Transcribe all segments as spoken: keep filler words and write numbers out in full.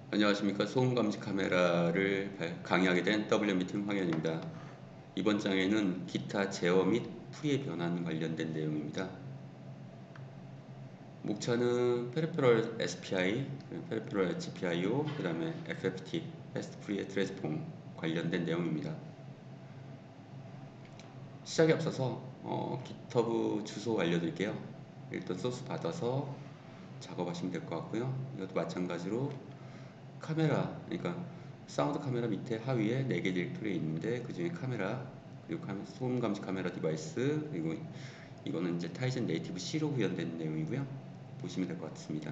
안녕하십니까. 소음 감지 카메라를 강의하게 된 더블유엠비팀 황현입니다. 이번 장에는 기타 제어 및 풀이의 변환 관련된 내용입니다. 목차는 페리페럴 에스피아이, 페리페럴 지피아이오, 그 다음에 에프에프티, 패스트 프리의 트랜스폼 관련된 내용입니다. 시작에 앞서서 어, 깃허브 주소 알려드릴게요. 일단 소스 받아서 작업하시면 될 것 같고요. 이것도 마찬가지로 카메라, 그러니까 사운드 카메라 밑에 하위에 네 개 디렉토리 있는데 그 중에 카메라, 그리고 소음 감지 카메라 디바이스, 그리고 이거는 이제 타이젠 네이티브 C로 구현된 내용이고요. 보시면 될 것 같습니다.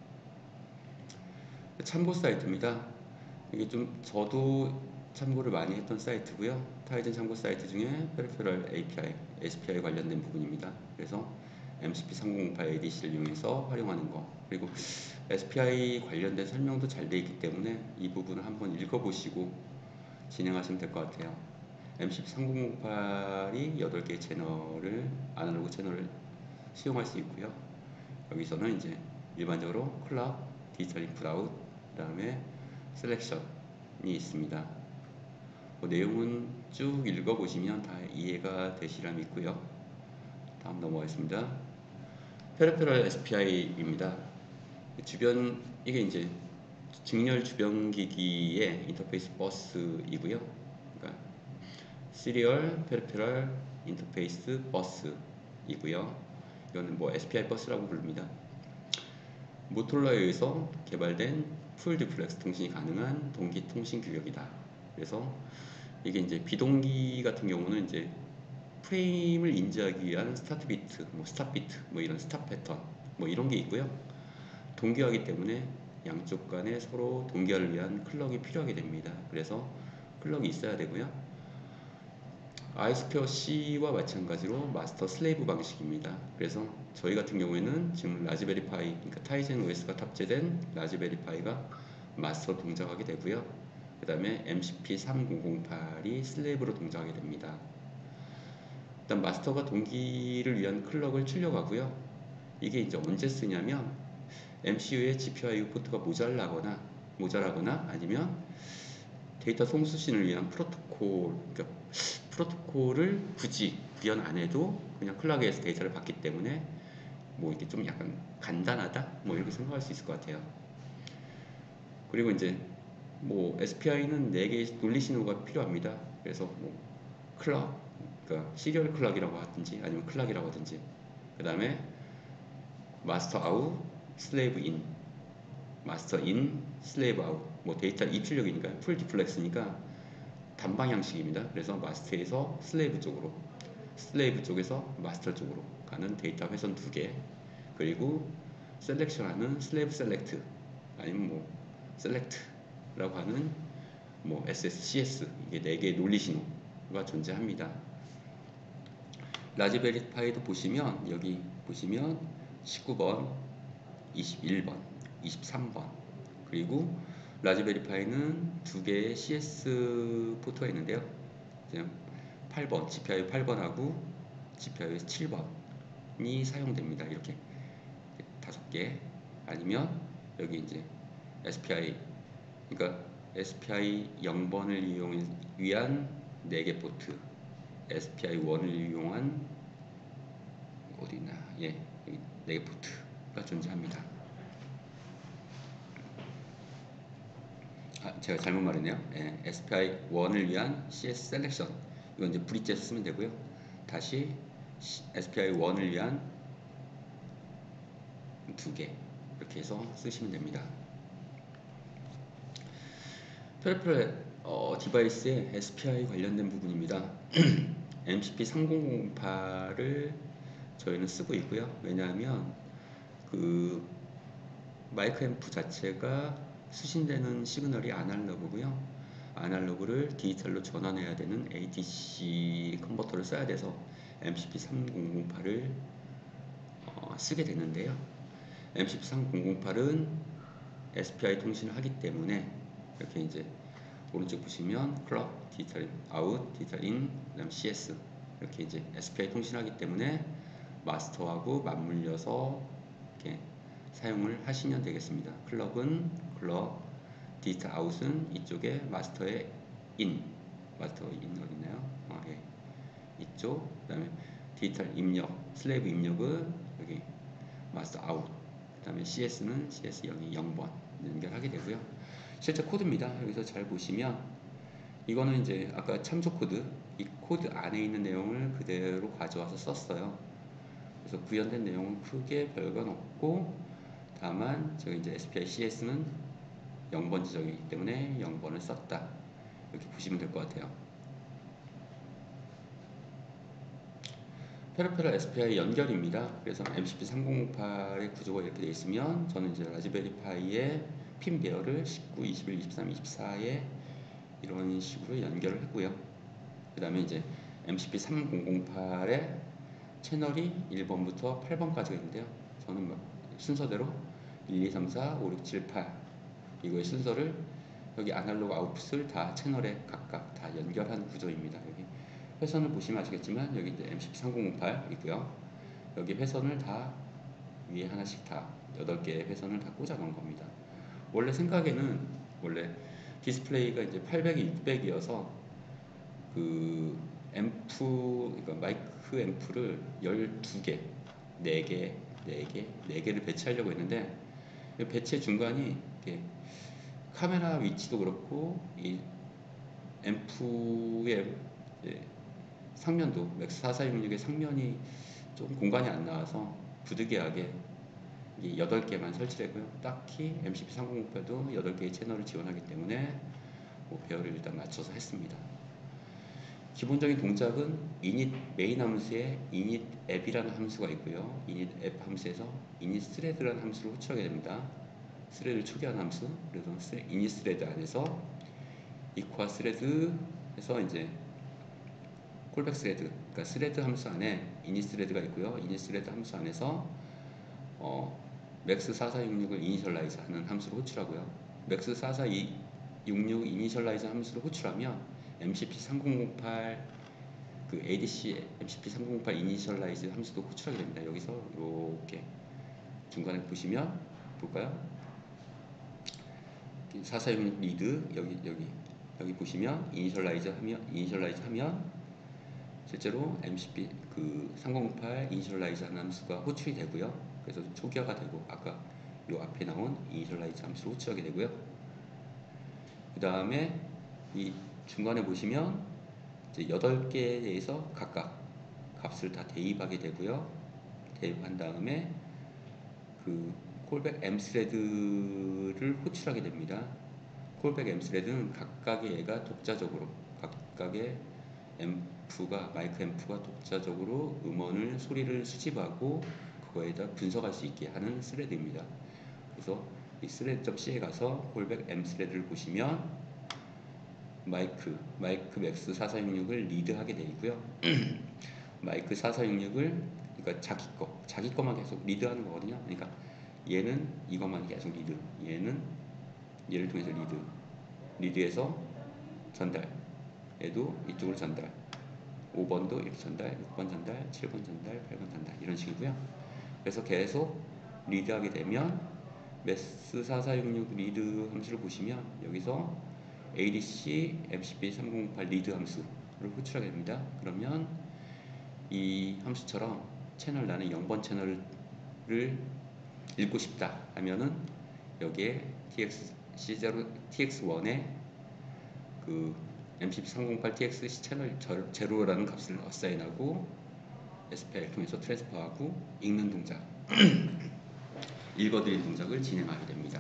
참고 사이트입니다. 이게 좀 저도 참고를 많이 했던 사이트고요. 타이젠 참고 사이트 중에 페리페럴 에이피아이, 에스피아이 관련된 부분입니다. 그래서 엠씨피 삼공공팔 에이디씨를 이용해서 활용하는 거, 그리고 에스피아이 관련된 설명도 잘 되어 있기 때문에 이 부분을 한번 읽어보시고 진행하시면 될 것 같아요. 엠씨피 삼공공팔이 여덟 개의 채널을, 아날로그 채널을 수용할 수 있고요. 여기서는 이제 일반적으로 클락, 디지털 인풋 아웃, 그 다음에 셀렉션이 있습니다. 그 내용은 쭉 읽어보시면 다 이해가 되시라 믿고요. 다음 넘어가겠습니다. 페리페럴 에스피아이입니다. 주변, 이게 이제 직렬 주변 기기의 인터페이스 버스이고요. 그러니까 시리얼 페리페럴 인터페이스 버스이고요. 이거는 뭐 에스피아이 버스라고 부릅니다. 모토로라에 의해서 개발된 풀 듀플렉스 통신이 가능한 동기 통신 규격이다. 그래서 이게 이제 비동기 같은 경우는 이제 프레임을 인지하기 위한 스타트 비트, 뭐 스탑 비트, 뭐 이런 스탑 패턴, 뭐 이런 게 있고요. 동기화하기 때문에 양쪽 간에 서로 동기화를 위한 클럭이 필요하게 됩니다. 그래서 클럭이 있어야 되고요. 아이스퀘어 C와 마찬가지로 마스터 슬레이브 방식입니다. 그래서 저희 같은 경우에는 지금 라즈베리 파이, 그러니까 타이젠 오에스가 탑재된 라즈베리 파이가 마스터 동작하게 되고요. 그 다음에 엠씨피 삼공공팔이 슬레이브로 동작하게 됩니다. 일단 마스터가 동기를 위한 클럭을 출력하고요. 이게 이제 언제 쓰냐면 엠씨유의 지피아이오 포트가 모자라거나 모자라거나 아니면 데이터 송수신을 위한 프로토콜, 그러니까 프로토콜을 굳이 구현 안 해도 그냥 클락에서 데이터를 받기 때문에 뭐 이게 좀 약간 간단하다, 뭐 이렇게 생각할 수 있을 것 같아요. 그리고 이제 뭐 에스피아이는 네 개의 논리 신호가 필요합니다. 그래서 뭐 클락, 그러니까 시리얼 클락이라고 하든지 아니면 클락이라고 하든지, 그 다음에 마스터 아웃, 슬레이브 인, 마스터 인, 슬레이브 아웃. 뭐 데이터 입출력이니까 풀 디플렉스니까 단방향식입니다. 그래서 마스터에서 슬레이브 쪽으로, 슬레이브 쪽에서 마스터 쪽으로 가는 데이터 회선 두 개, 그리고 셀렉션하는 슬레이브 셀렉트, 아니면 뭐 셀렉트라고 하는 뭐 에스에스, 씨에스, 이게 네 개의 논리 신호가 존재합니다. 라즈베리 파이도 보시면 여기 보시면 십구 번, 이십일 번, 이십삼 번, 그리고 라즈베리 파이는 두 개의 씨에스 포트가 있는데요. 팔 번, 지피아이오 팔 번하고 지피아이오 칠 번이 사용됩니다. 이렇게 다섯 개. 아니면 여기 이제 에스피아이, 그러니까 에스피아이 영 번을 이용 위한 네 개 포트, 에스피아이 일을 이용한 어디 있나? 예, 네 개 포트가 존재합니다. 아, 제가 잘못 말했네요. 예, 에스피아이 일을 위한 씨에스 셀렉션, 이건 이제 브릿지에서 쓰면 되고요. 다시 에스피아이 일을 위한 두 개, 이렇게 해서 쓰시면 됩니다. 페리페럴 어, 디바이스의 에스피아이 관련된 부분입니다. 엠씨피 삼공공팔을 저희는 쓰고 있고요. 왜냐하면 그 마이크 앰프 자체가 수신되는 시그널이 아날로그고요. 아날로그를 디지털로 전환해야 되는 에이디씨 컨버터를 써야 돼서 엠씨피 삼공공팔을 어, 쓰게 되는데요. 엠씨피 삼공공팔은 에스피아이 통신을 하기 때문에 이렇게 이제 오른쪽 보시면 클럭, 디지털 아웃, 디지털 인, 그다음 씨에스, 이렇게 이제 에스피아이 통신하기 때문에 마스터하고 맞물려서 이렇게 사용을 하시면 되겠습니다. 클럭은 클럭, 디지털 아웃은 이쪽에 마스터의 인, 마스터 인 어디 있나요? 아, 예. 이쪽. 그다음에 디지털 입력, 슬래브 입력은 여기 마스터 아웃. 그다음에 씨에스는 씨에스 영이 영 번 연결하게 되고요. 실제 코드입니다. 여기서 잘 보시면 이거는 이제 아까 참조 코드, 이 코드 안에 있는 내용을 그대로 가져와서 썼어요. 그래서 구현된 내용은 크게 별건 없고, 다만 저기 이제 에스피아이 씨에스는 영 번 지정이기 때문에 영 번을 썼다. 이렇게 보시면 될 것 같아요. 페르페럴 에스피아이 연결입니다. 그래서 엠씨피 삼공공팔의 구조가 이렇게 되어 있으면 저는 이제 라즈베리 파이의 핀 배열을 십구, 이십일, 이십삼, 이십사에 이런 식으로 연결을 했고요. 그 다음에 이제 엠씨피 삼공공팔의 채널이 일 번부터 팔 번까지가 있는데요. 저는 뭐 순서대로 일, 이, 삼, 사, 오, 육, 칠, 팔 이거의 순서를 여기 아날로그 아웃풋을 다 채널에 각각 다 연결한 구조입니다. 여기 회선을 보시면 아시겠지만 여기 이제 엠씨피 삼공공팔 있고요. 여기 회선을 다 위에 하나씩 다 여덟 개의 회선을 다 꽂아 놓은 겁니다. 원래 생각에는 원래 디스플레이가 이제 팔백에 육백이어서 그 앰프, 그러니까 마이크 앰프를 열두 개, 네 개, 네 개, 네 개를 배치하려고 했는데 배치의 중간이 이렇게 카메라 위치도 그렇고 이 앰프의 상면도 맥스 사사육육의 상면이 좀 공간이 안 나와서 부득이하게 여덟 개만 설치했고요. 딱히 엠씨피 삼공공팔도 여덟 개의 채널을 지원하기 때문에 뭐 배열을 일단 맞춰서 했습니다. 기본적인 동작은 init 메인 함수에 init 앱이라는 함수가 있고요. init 앱 함수에서 init thread라는 함수를 호출하게 됩니다. 스레드를 초기화하는 함수. 그래서 init thread 안에서 equal thread 해서 이제 콜백 스레드, 그러니까 스레드 함수 안에 init thread가 있고요. init thread 함수 안에서 어, 맥스 사사육육을 이니셜라이즈 하는 함수를 호출하고요. 맥스 사사육육 이니셜라이즈 함수를 호출하면 엠씨피 삼공공팔 그 에이디씨 엠씨피 삼공공팔 이니셜라이즈 함수도 호출하게 됩니다. 여기서 이렇게 중간에 보시면 볼까요? 사사육육 리드 여기 여기 여기 보시면 이니셜라이즈 하면 이니셜라이즈 하면 실제로 엠씨피 그 삼공공팔 이니셜라이즈 하는 함수가 호출이 되고요. 그래서 초기화가 되고 아까 요 앞에 나온 이니셜라이즈 함수로 호출하게 되고요. 그 다음에 이 중간에 보시면 이제 여덟 개에 대해서 각각 값을 다 대입하게 되고요. 대입한 다음에 그 콜백 엠스레드를 호출하게 됩니다. 콜백 엠스레드는 각각의 얘가 독자적으로 각각의 앰프가 마이크 앰프가 독자적으로 음원을 소리를 수집하고 그거에다 분석할 수 있게 하는 스레드입니다. 그래서 이 스레드.c에 가서 콜백 엠스레드를 보시면 마이크 마이크 맥스 사사육육을 리드하게 되어 있고요. 마이크 사사육육을 그러니까 자기 거 자기 거만 계속 리드하는 거거든요. 그러니까 얘는 이것만 계속 리드, 얘는 얘를 통해서 리드, 리드해서 전달, 얘도 이쪽으로 전달, 오 번도 이렇게 전달, 육 번 전달, 칠 번 전달, 팔 번 전달 이런 식이고요. 그래서 계속 리드하게 되면 맥스 사사육육 리드 함수를 보시면 여기서 에이디씨 엠씨피 삼공공팔 리드 함수를 호출하게 됩니다. 그러면 이 함수처럼 채널 나는 영 번 채널을 읽고 싶다 하면은 여기에 tx c0 tx1에 그 엠씨피 삼공공팔 txc 채널 제로라는 값을 어사인하고 에스피아이를 통해서 트랜스퍼하고 읽는 동작 읽어드리는 동작을 진행하게 됩니다.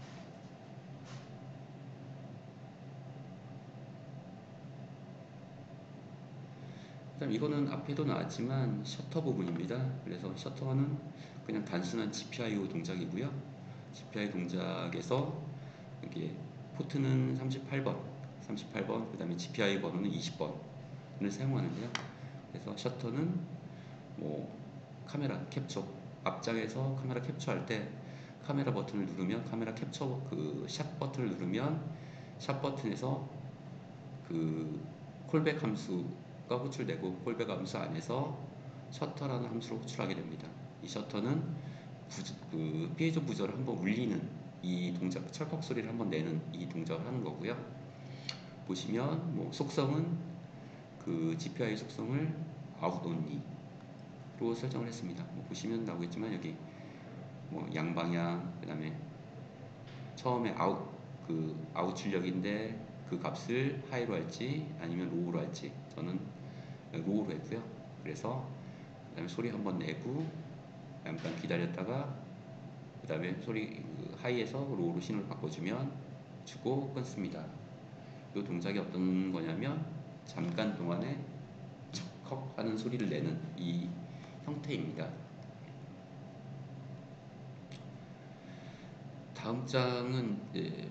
그다음 이거는 앞에도 나왔지만 셔터 부분입니다. 그래서 셔터는 그냥 단순한 지피아이오 동작이고요. 지피아이 동작에서 이게 포트는 삼십팔 번, 삼십팔 번, 그 다음에 지피아이 번호는 이십 번을 사용하는데요. 그래서 셔터는 뭐 카메라 캡처, 앞장에서 카메라 캡처할 때 카메라 버튼을 누르면 카메라 캡처 그 샷 버튼을 누르면 샷 버튼에서 그 콜백 함수가 호출되고 콜백 함수 안에서 셔터라는 함수를 호출하게 됩니다. 이 셔터는 부, 그 피해조 부저를 한번 울리는 이 이 동작, 철컥 소리를 한번 내는 이 동작을 하는 거고요. 보시면 뭐 속성은 그 지피아이 속성을 아웃 온리로 설정을 했습니다. 뭐 보시면 나오겠지만 여기 뭐 양방향, 그 다음에 처음에 아웃 그 아웃 출력인데 그 값을 하이로 할지 아니면 로우로 할지 저는 로우로 했고요. 그래서 그 다음에 소리 한번 내고 잠깐 기다렸다가 그 다음에 소리 그 하이에서 로우로 신호를 바꿔주면 주고 끊습니다. 이 동작이 어떤 거냐면 잠깐 동안에 척헉 하는 소리를 내는 이 형태입니다. 다음 장은 이제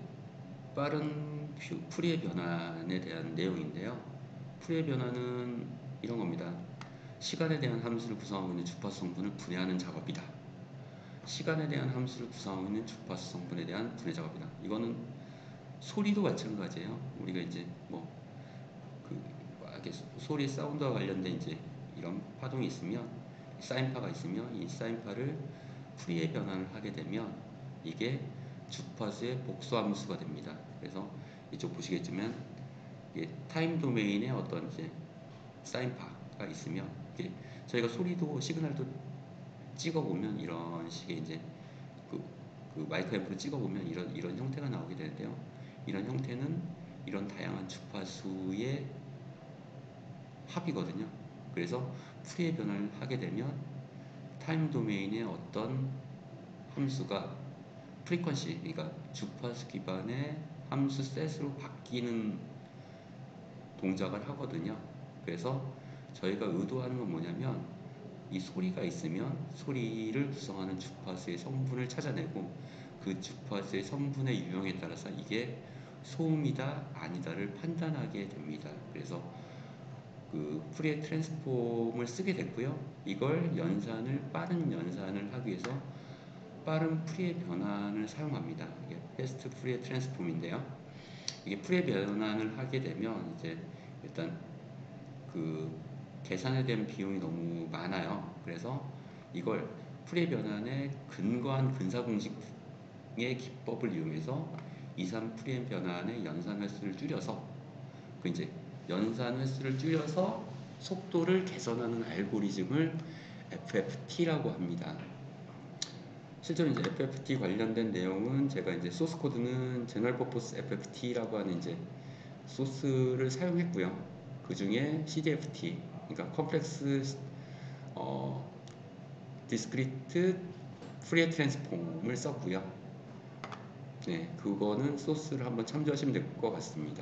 빠른 풀이의 변환에 대한 내용인데요. 풀이의 변환은 이런 겁니다. 시간에 대한 함수를 구성하고 있는 주파수 성분을 분해하는 작업이다. 시간에 대한 함수를 구성하고 있는 주파수 성분에 대한 분해 작업이다. 이거는 소리도 마찬가지예요. 우리가 이제 뭐 그 이렇게 소리 사운드와 관련된 이제 이런 파동이 있으면 사인파가 있으면 이 사인파를 풀이의 변환을 하게 되면 이게 주파수의 복수 함수가 됩니다. 그래서 이쪽 보시겠지만 이게 타임 도메인에 어떤 이제 사인파가 있으면 이게 저희가 소리도 시그널도 찍어보면 이런 식의 이제 그, 그 마이크 앰프로 찍어보면 이런 이런 형태가 나오게 되는데요. 이런 형태는 이런 다양한 주파수의 합이거든요. 그래서 풀이의 변화를 하게 되면 타임 도메인의 어떤 함수가 프리퀀시, 그러니까 주파수 기반의 함수 셋으로 바뀌는 동작을 하거든요. 그래서 저희가 의도하는 건 뭐냐면 이 소리가 있으면 소리를 구성하는 주파수의 성분을 찾아내고 그 주파수의 성분의 유형에 따라서 이게 소음이다 아니다를 판단하게 됩니다. 그래서 그 푸리에 트랜스폼을 쓰게 됐고요. 이걸 연산을 빠른 연산을 하기 위해서 빠른 푸리에 변환을 사용합니다. 이게 패스트 푸리에 트랜스폼인데요. 이게 푸리에 변환을 하게 되면 이제 일단 그 계산에 대한 비용이 너무 많아요. 그래서 이걸 푸리에 변환에 근거한 근사 공식의 기법을 이용해서 이, 삼 푸리에 변환의 연산 횟수를 줄여서 그 이제 연산 횟수를 줄여서 속도를 개선하는 알고리즘을 에프에프티라고 합니다. 실제로 이제 에프에프티 관련된 내용은 제가 이제 소스 코드는 제너럴 퍼포스 에프에프티라고 하는 이제 소스를 사용했고요. 그 중에 씨디에프티, 그러니까 컴플렉스 어, 디스크리트 프리에 트랜스폼을 썼고요. 네, 그거는 소스를 한번 참조하시면 될 것 같습니다.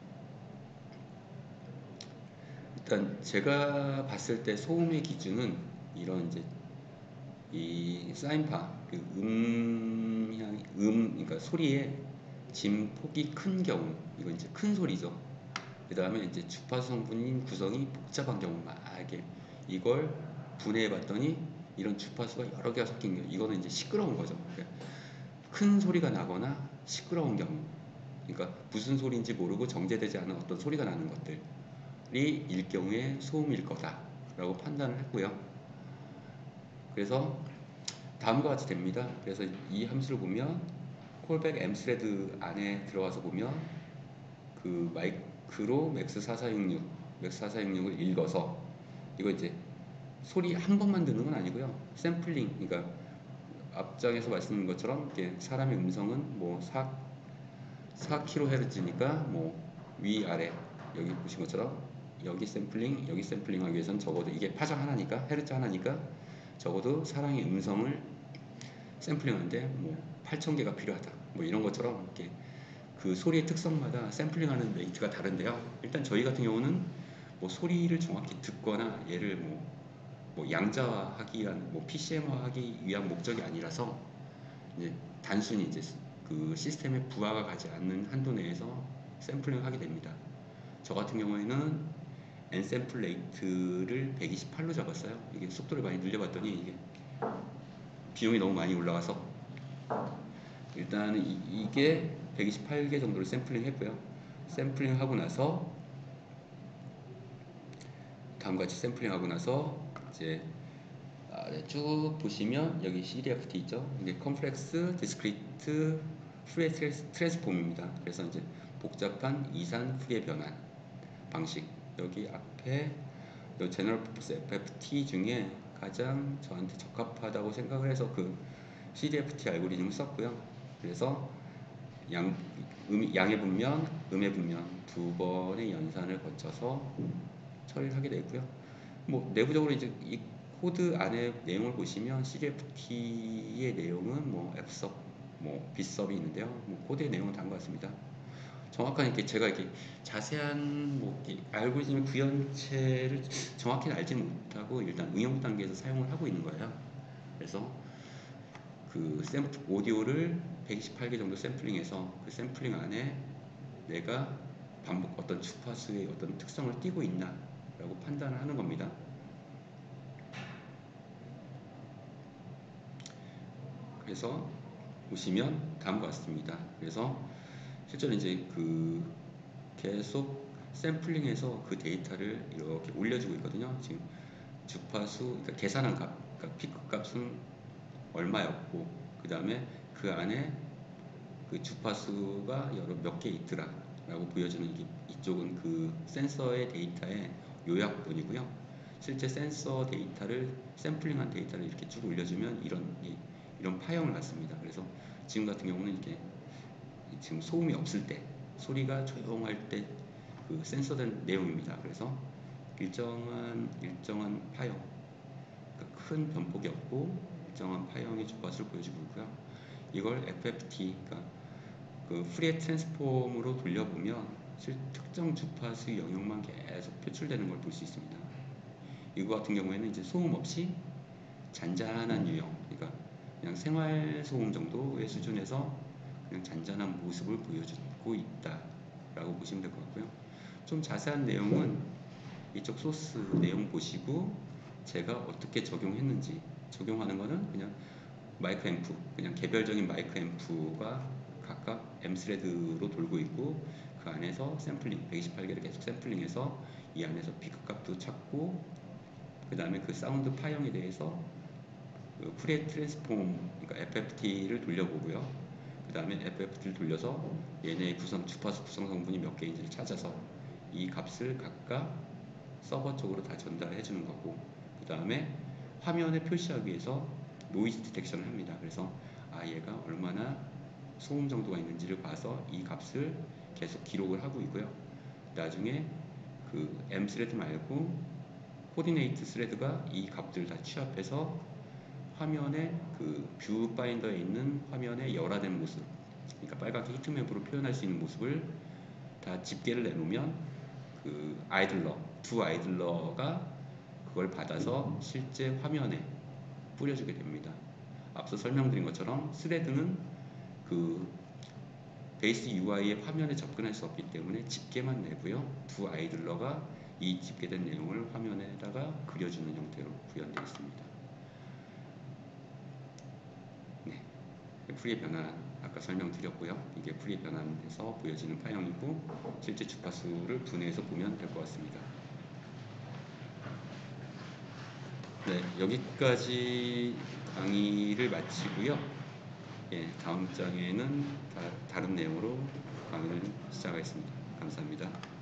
일단 제가 봤을 때 소음의 기준은 이런 이제 이 사인파, 그 음향, 음, 그러니까 소리의 진폭이 큰 경우, 이건 이제 큰 소리죠. 그 다음에 이제 주파수 성분인 구성이 복잡한 경우만 이게 이걸 분해해 봤더니 이런 주파수가 여러 개가 섞인 경우, 이거는 이제 시끄러운 거죠. 그러니까 큰 소리가 나거나 시끄러운 경우, 그러니까 무슨 소리인지 모르고 정제되지 않은 어떤 소리가 나는 것들이 일 경우에 소음일 거다라고 판단을 했고요. 그래서 다음과 같이 됩니다. 그래서 이 함수를 보면 콜백 엠스레드 안에 들어가서 보면 그 마이크로 맥스 사사육육, 맥스 사사육육을 읽어서 이거 이제 소리 한 번만 듣는 건 아니고요. 샘플링, 그러니까 앞장에서 말씀드린 것처럼 이렇게 사람의 음성은 뭐 사, 사 킬로헤르츠니까 뭐 위아래 여기 보신 것처럼 여기 샘플링, 여기 샘플링 하기 위해서는 적어도 이게 파장 하나니까 헤르츠 하나니까 적어도 사람의 음성을 샘플링하는데 뭐 팔천 개가 필요하다. 뭐 이런 것처럼 이렇게 그 소리의 특성마다 샘플링하는 레이트가 다른데요. 일단 저희 같은 경우는 뭐 소리를 정확히 듣거나 얘를 뭐, 뭐 양자화하기 위한 뭐 피씨엠화하기 위한 목적이 아니라서 이제 단순히 이제 그 시스템에 부하가 가지 않는 한도 내에서 샘플링을 하게 됩니다. 저 같은 경우에는 N 샘플 레이트를 백이십팔로 잡았어요. 이게 속도를 많이 늘려봤더니 이게 비용이 너무 많이 올라가서 일단 이게 백이십팔 개 정도를 샘플링 했고요. 샘플링 하고 나서 다음과 같이 샘플링 하고 나서 이제 아래 쭉 보시면 여기 씨디에프티 있죠. 이게 컴플렉스 디스크리트 푸리에 트랜스- 트랜스폼입니다. 그래서 이제 복잡한 이산 푸리에 변환 방식, 여기 앞에 요 제너럴 퍼포스 에프에프티 중에 가장 저한테 적합하다고 생각을 해서 그 씨디에프티 알고리즘을 썼고요. 그래서 양, 음, 양의 분면, 음의 분면 두 번의 연산을 거쳐서 처리를 하게 되고요. 뭐 내부적으로 이제 이 코드 안에 내용을 보시면 씨디에프티의 내용은 뭐 Fsub, 뭐 Bsub이 있는데요. 뭐 코드의 내용은 다른 것 같습니다. 정확한 이렇게 제가 이렇게 자세한 뭐 이렇게 알고리즘 구현체를 정확히는 알지 못하고 일단 응용 단계에서 사용을 하고 있는 거예요. 그래서 그 샘플 오디오를 백이십팔 개 정도 샘플링해서 그 샘플링 안에 내가 반복 어떤 주파수의 어떤 특성을 띠고 있나라고 판단을 하는 겁니다. 그래서 보시면 다음과 같습니다. 그래서 실제로 이제 그 계속 샘플링해서 그 데이터를 이렇게 올려주고 있거든요. 지금 주파수, 그러니까 계산한 값, 그러니까 피크 값은 얼마였고, 그 다음에 그 안에 그 주파수가 여러 몇 개 있더라 라고 보여주는 이, 이쪽은 그 센서의 데이터의 요약본이고요. 실제 센서 데이터를 샘플링한 데이터를 이렇게 쭉 올려주면 이런 이, 이런 파형을 갖습니다. 그래서 지금 같은 경우는 이렇게 지금 소음이 없을 때, 소리가 조용할 때 그 센서된 내용입니다. 그래서 일정한 일정한 파형, 그러니까 큰 변폭이 없고 일정한 파형의 주파수를 보여주고 있고요. 이걸 에프에프티, 그러니까 그 프리에 트랜스폼으로 돌려보면 실 특정 주파수의 영역만 계속 표출되는 걸 볼 수 있습니다. 이거 같은 경우에는 이제 소음 없이 잔잔한 유형, 그러니까 그냥 생활 소음 정도의 수준에서 그냥 잔잔한 모습을 보여주고 있다라고 보시면 될 것 같고요. 좀 자세한 내용은 이쪽 소스 내용 보시고 제가 어떻게 적용했는지, 적용하는 거는 그냥 마이크 앰프, 그냥 개별적인 마이크 앰프가 각각 M 스레드로 돌고 있고 그 안에서 샘플링 백이십팔 개를 계속 샘플링해서 이 안에서 피크 값도 찾고 그 다음에 그 사운드 파형에 대해서 그 프리에 트랜스폼, 그러니까 에프에프티를 돌려보고요. 그 다음에 에프에프티를 돌려서 얘네의 구성, 주파수 구성 성분이 몇 개인지를 찾아서 이 값을 각각 서버 쪽으로 다 전달해 주는 거고, 그 다음에 화면에 표시하기 위해서 노이즈 디텍션을 합니다. 그래서 아 얘가 얼마나 소음 정도가 있는지를 봐서 이 값을 계속 기록을 하고 있고요. 나중에 그 M 스레드 말고 코디네이트 스레드가 이 값들을 다 취합해서 화면에 그 뷰 파인더에 있는 화면의 열화된 모습, 그러니까 빨갛게 히트맵으로 표현할 수 있는 모습을 다 집계를 내놓으면 그 아이들러, 두 아이들러가 그걸 받아서 실제 화면에 뿌려주게 됩니다. 앞서 설명드린 것처럼 스레드는 그 베이스 유아이의 화면에 접근할 수 없기 때문에 집계만 내고요. 두 아이들러가 이 집계된 내용을 화면에다가 그려주는 형태로 구현되어 있습니다. 네, 프리의 변환 아까 설명드렸고요. 이게 프리의 변환에서 보여지는 파형이고 실제 주파수를 분해해서 보면 될 것 같습니다. 네, 여기까지 강의를 마치고요. 예, 다음 장에는 다, 다른 내용으로 강의를 시작하겠습니다. 감사합니다.